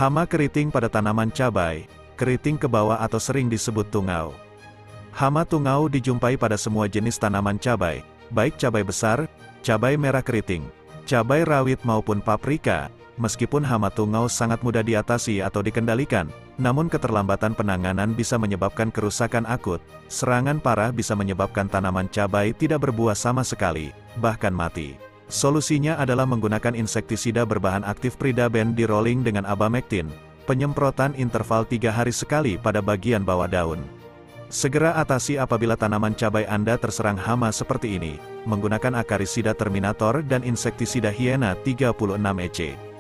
Hama keriting pada tanaman cabai, keriting ke bawah atau sering disebut tungau. Hama tungau dijumpai pada semua jenis tanaman cabai, baik cabai besar, cabai merah keriting, cabai rawit maupun paprika. Meskipun hama tungau sangat mudah diatasi atau dikendalikan, namun keterlambatan penanganan bisa menyebabkan kerusakan akut. Serangan parah bisa menyebabkan tanaman cabai tidak berbuah sama sekali, bahkan mati. Solusinya adalah menggunakan insektisida berbahan aktif Pridaben di rolling dengan abamectin, penyemprotan interval 3 hari sekali pada bagian bawah daun. Segera atasi apabila tanaman cabai Anda terserang hama seperti ini, menggunakan akarisida terminator dan insektisida Hiena 36 EC.